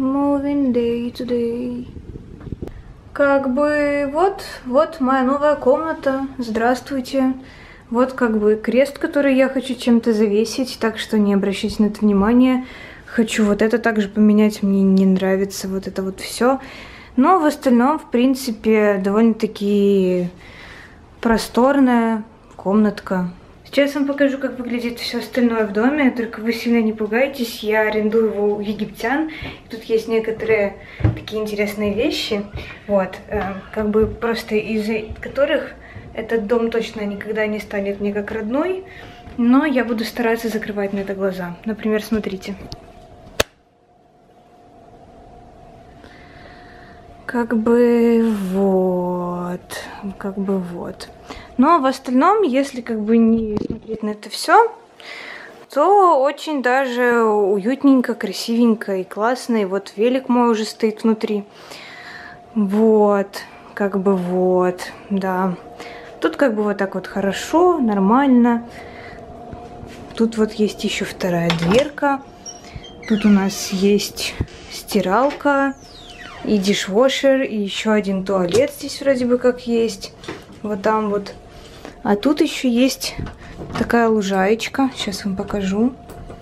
moving day to day. Как бы вот моя новая комната. Здравствуйте. Вот как бы крест, который я хочу чем-то завесить, так что не обращайте на это внимания. Хочу вот это также поменять, мне не нравится вот это вот все. Но в остальном, в принципе, довольно-таки просторная комнатка. Сейчас вам покажу, как выглядит все остальное в доме, только вы сильно не пугайтесь, я арендую его у египтян. И тут есть некоторые такие интересные вещи, вот, как бы просто из-за которых этот дом точно никогда не станет мне как родной, но я буду стараться закрывать на это глаза. Например, смотрите. Как бы вот. Но в остальном, если как бы не смотреть на это все, то очень даже уютненько, красивенько и классно. И вот велик мой уже стоит внутри. Вот, как бы вот, да. Тут как бы вот так вот хорошо, нормально. Тут вот есть еще вторая дверка. Тут у нас есть стиралка и дишвошер, и еще один туалет здесь вроде бы как есть. Вот там вот. А тут еще есть такая лужаечка. Сейчас вам покажу.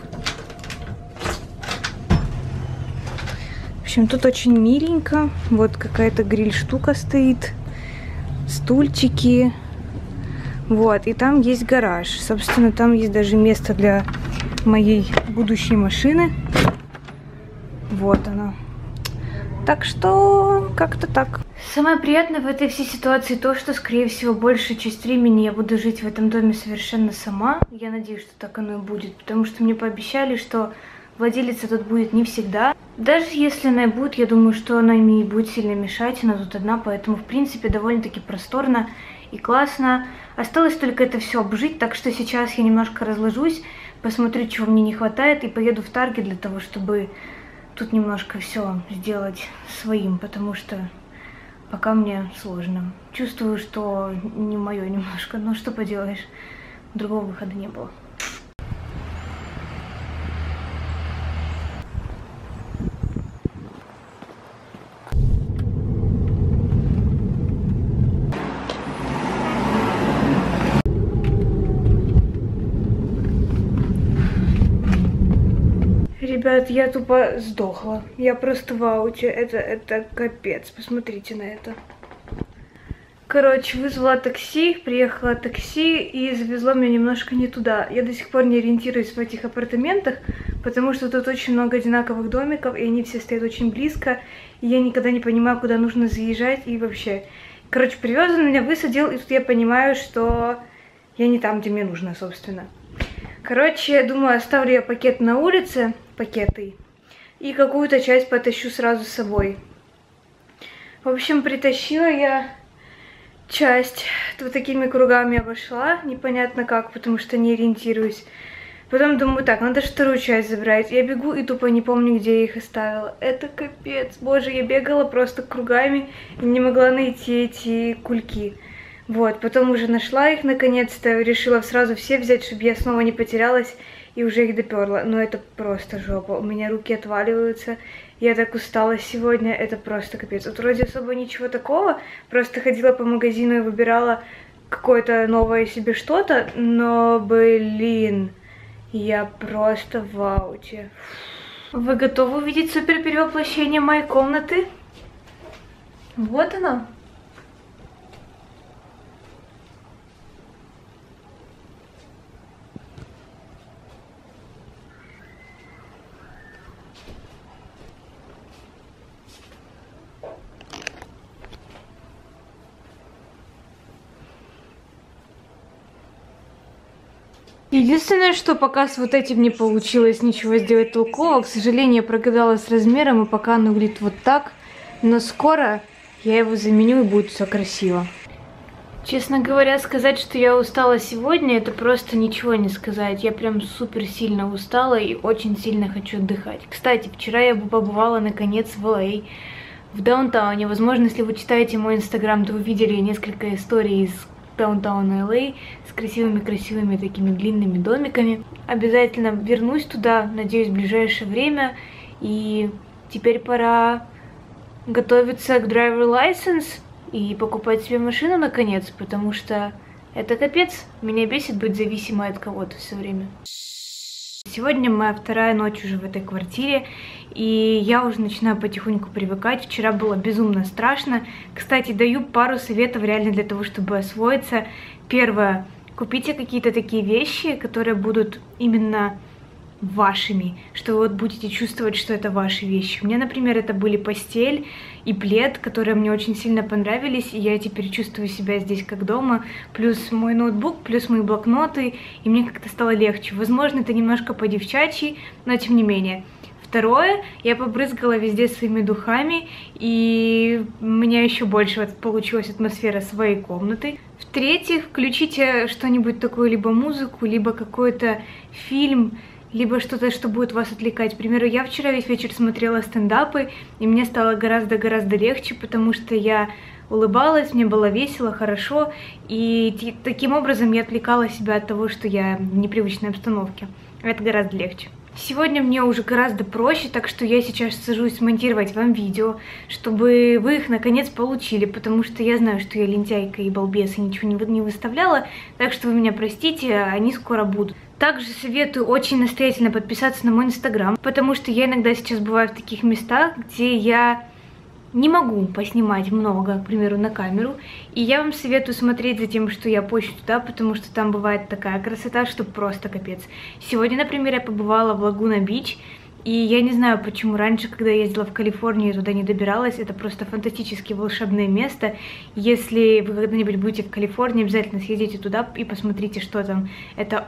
В общем, тут очень миленько. Вот какая-то гриль-штука стоит. Стульчики. Вот. И там есть гараж. Собственно, там есть даже место для моей будущей машины. Вот она. Так что как-то так. Самое приятное в этой всей ситуации то, что, скорее всего, большую часть времени я буду жить в этом доме совершенно сама. Я надеюсь, что так оно и будет, потому что мне пообещали, что владелица тут будет не всегда. Даже если она и будет, я думаю, что она мне не будет сильно мешать, она тут одна, поэтому, в принципе, довольно-таки просторно и классно. Осталось только это все обжить, так что сейчас я немножко разложусь, посмотрю, чего мне не хватает, и поеду в Таргет для того, чтобы тут немножко все сделать своим, потому что пока мне сложно. Чувствую, что не мое немножко, но что поделаешь, другого выхода не было. Ребят, я тупо сдохла. Я просто в ауте. Это капец. Посмотрите на это. Короче, вызвала такси, приехала такси и завезла меня немножко не туда. Я до сих пор не ориентируюсь в этих апартаментах, потому что тут очень много одинаковых домиков, и они все стоят очень близко. И я никогда не понимаю, куда нужно заезжать и вообще. Короче, привез он меня, высадил, и тут я понимаю, что я не там, где мне нужно, собственно. Короче, я думаю, оставлю я пакет на улице, пакеты, и какую-то часть потащу сразу с собой. В общем, притащила я часть, вот такими кругами обошла, непонятно как, потому что не ориентируюсь. Потом думаю, так, надо вторую часть забрать. Я бегу и тупо не помню, где я их оставила. Это капец, боже, я бегала просто кругами и не могла найти эти кульки. Вот, потом уже нашла их наконец-то, решила сразу все взять, чтобы я снова не потерялась, и уже их доперла. Но это просто жопа, у меня руки отваливаются, я так устала сегодня, это просто капец. Вот вроде особо ничего такого, просто ходила по магазину и выбирала какое-то новое себе что-то, но, блин, я просто в ауте. Вы готовы увидеть супер перевоплощение моей комнаты? Вот оно. Единственное, что пока с вот этим не получилось ничего сделать толкового, к сожалению, я прогадала с размером, и пока оно выглядит вот так, но скоро я его заменю и будет все красиво. Честно говоря, сказать, что я устала сегодня, это просто ничего не сказать. Я прям супер сильно устала и очень сильно хочу отдыхать. Кстати, вчера я побывала наконец в Л.А., в даунтауне. Возможно, если вы читаете мой инстаграм, то вы видели несколько историй из даунтауна Л.А. с красивыми такими длинными домиками. Обязательно вернусь туда, надеюсь, в ближайшее время. И теперь пора готовиться к driver license и покупать себе машину наконец, потому что это капец. Меня бесит быть зависимой от кого-то все время. Сегодня моя вторая ночь уже в этой квартире, и я уже начинаю потихоньку привыкать. Вчера было безумно страшно. Кстати, даю пару советов реально для того, чтобы освоиться. Первое. Купите какие-то такие вещи, которые будут именно вашими, что вы вот будете чувствовать, что это ваши вещи. У меня, например, это были постель и плед, которые мне очень сильно понравились, и я теперь чувствую себя здесь как дома, плюс мой ноутбук, плюс мои блокноты, и мне как-то стало легче. Возможно, это немножко по-девчачьи, но тем не менее. Второе, я побрызгала везде своими духами, и у меня еще больше вот получилась атмосфера своей комнаты. В-третьих, включите что-нибудь такое, либо музыку, либо какой-то фильм, либо что-то, что будет вас отвлекать. К примеру, я вчера весь вечер смотрела стендапы, и мне стало гораздо легче, потому что я улыбалась, мне было весело, хорошо, и таким образом я отвлекала себя от того, что я в непривычной обстановке. Это гораздо легче. Сегодня мне уже гораздо проще, так что я сейчас сажусь монтировать вам видео, чтобы вы их наконец получили, потому что я знаю, что я лентяйка и балбес и ничего не выставляла, так что вы меня простите, они скоро будут. Также советую очень настоятельно подписаться на мой инстаграм, потому что я иногда сейчас бываю в таких местах, где я не могу поснимать много, к примеру, на камеру, и я вам советую смотреть за тем, что я пощу туда, потому что там бывает такая красота, что просто капец. Сегодня, например, я побывала в Лагуна-Бич, и я не знаю, почему раньше, когда я ездила в Калифорнию, я туда не добиралась, это просто фантастически волшебное место. Если вы когда-нибудь будете в Калифорнии, обязательно съездите туда и посмотрите, что там. Это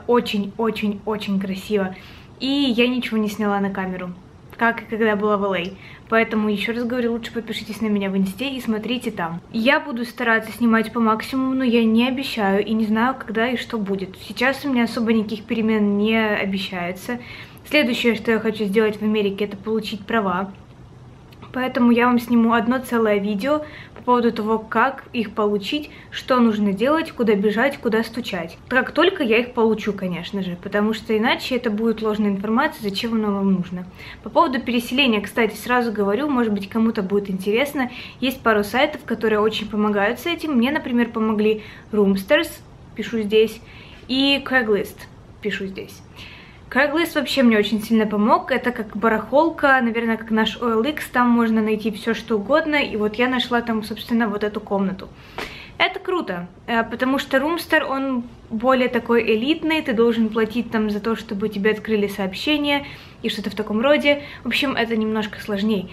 очень красиво. И я ничего не сняла на камеру, как и когда была в LA. Поэтому, еще раз говорю, лучше подпишитесь на меня в инсте и смотрите там. Я буду стараться снимать по максимуму, но я не обещаю и не знаю, когда и что будет. Сейчас у меня особо никаких перемен не обещается. Следующее, что я хочу сделать в Америке, это получить права. Поэтому я вам сниму одно целое видео по поводу того, как их получить, что нужно делать, куда бежать, куда стучать. Как только я их получу, конечно же, потому что иначе это будет ложная информация, зачем она вам нужна. По поводу переселения, кстати, сразу говорю, может быть, кому-то будет интересно. Есть пару сайтов, которые очень помогают с этим. Мне, например, помогли Roomsters, пишу здесь, и Craigslist, пишу здесь. Craigslist вообще мне очень сильно помог, это как барахолка, наверное, как наш OLX, там можно найти все что угодно, и вот я нашла там, собственно, вот эту комнату. Это круто, потому что Roomster, он более такой элитный, ты должен платить там за то, чтобы тебе открыли сообщение и что-то в таком роде. В общем, это немножко сложнее.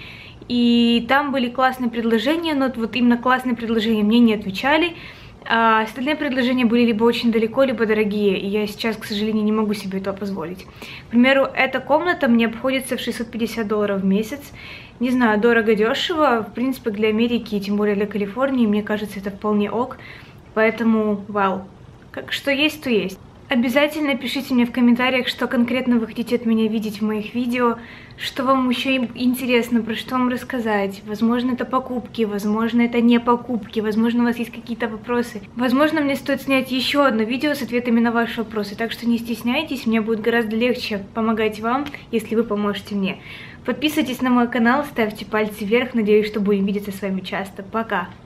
И там были классные предложения, но вот именно классные предложения мне не отвечали. А остальные предложения были либо очень далеко, либо дорогие, и я сейчас, к сожалению, не могу себе этого позволить. К примеру, эта комната мне обходится в $650 в месяц. Не знаю, дорого-дешево, в принципе, для Америки, и тем более для Калифорнии, мне кажется, это вполне ок. Поэтому, вау, как что есть, то есть. Обязательно пишите мне в комментариях, что конкретно вы хотите от меня видеть в моих видео, что вам еще интересно, про что вам рассказать. Возможно, это покупки, возможно, это не покупки, возможно, у вас есть какие-то вопросы. Возможно, мне стоит снять еще одно видео с ответами на ваши вопросы, так что не стесняйтесь, мне будет гораздо легче помогать вам, если вы поможете мне. Подписывайтесь на мой канал, ставьте пальцы вверх, надеюсь, что будем видеться с вами часто. Пока!